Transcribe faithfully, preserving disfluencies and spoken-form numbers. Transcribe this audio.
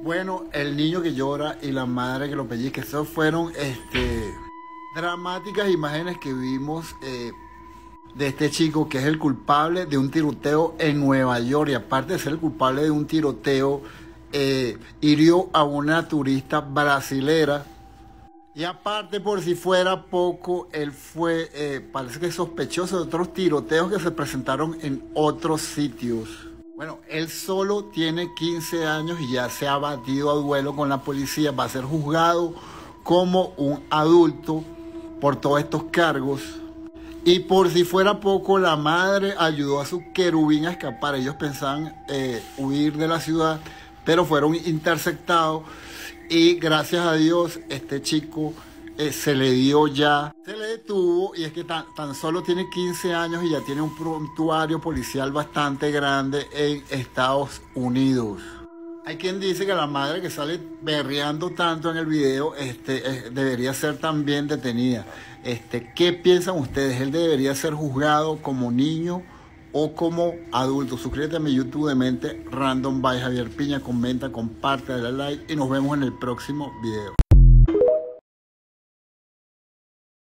Bueno, el niño que llora y la madre que lo pellizca, esas fueron este, dramáticas imágenes que vimos eh, de este chico que es el culpable de un tiroteo en Nueva York. Y aparte de ser el culpable de un tiroteo, eh, hirió a una turista brasilera. Y aparte, por si fuera poco, él fue, eh, parece que sospechoso de otros tiroteos que se presentaron en otros sitios. Bueno, él solo tiene quince años y ya se ha batido a duelo con la policía. Va a ser juzgado como un adulto por todos estos cargos. Y por si fuera poco, la madre ayudó a su querubín a escapar. Ellos pensaban eh, huir de la ciudad, pero fueron interceptados. Y gracias a Dios, este chico eh, se le dio ya, se le detuvo. Y es que tan, tan solo tiene quince años y ya tiene un prontuario policial bastante grande en Estados Unidos. Hay quien dice que la madre que sale berreando tanto en el video este, eh, debería ser también detenida. Este, ¿Qué piensan ustedes? ¿Él debería ser juzgado como niño o como adulto? Suscríbete a mi YouTube de Mente Random by Javier Piña, comenta, comparte, dale like y nos vemos en el próximo video.